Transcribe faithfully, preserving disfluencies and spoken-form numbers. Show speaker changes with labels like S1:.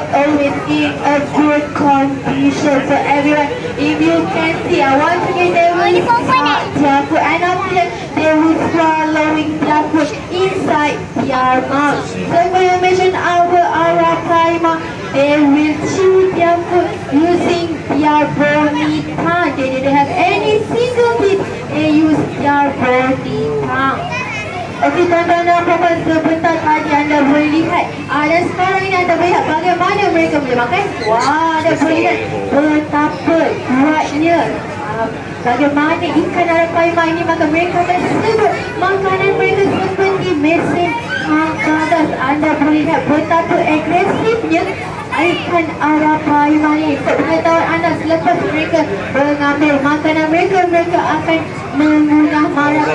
S1: always in a good condition. So everyone, if you can see, I want to get them with their food, and after that, they will swallowing their food inside their mouth. So for you mention our Arapaima, they will chew their food using their bony tongue. They didn't have any single teeth. They use their bony tongue. Okey, tuan-tuan dan puan-puan, sebentar tadi anda boleh lihat. Ah, dan sekarang ini anda melihat bagaimana mereka boleh makan. Wah, anda boleh lihat betapa kuatnya. Ah, bagaimana ikan Arapaima ini makan. Mereka tersebut makanan mereka seperti mesin makanan. Anda boleh lihat betapa agresifnya ikan Arapaima ini. Untuk pengetahuan anda, selepas mereka mengambil makanan mereka, mereka akan mengunah marah